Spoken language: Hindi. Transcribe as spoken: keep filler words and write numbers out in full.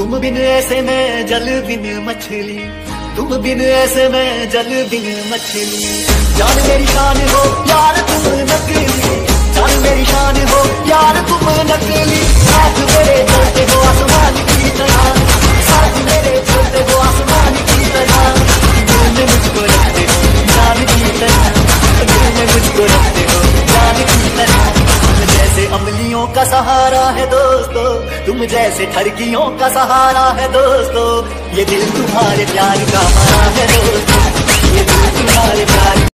तुम बिन ऐसे में जल बिन मछली, तुम बिन ऐसे में जल बिन मछली। जान मेरी शान हो यार तुम नकली, जान मेरी शान हो यार तुम नकली। साथ मेरे चलते हो आसमान की तरह, साथ मेरे चलते हो आसमान की तरह। दिल में मुझको रखते हो जान की तरह, दिल में मुझको रखते हो जान की तरह। तुम जैसे अमलियों का सहारा है दोस्तों, तुम जैसे ठरकियों का सहारा है दोस्तों। ये दिल तुम्हारे प्यार का मारा है दोस्तों, ये दिल तुम्हारे प्यार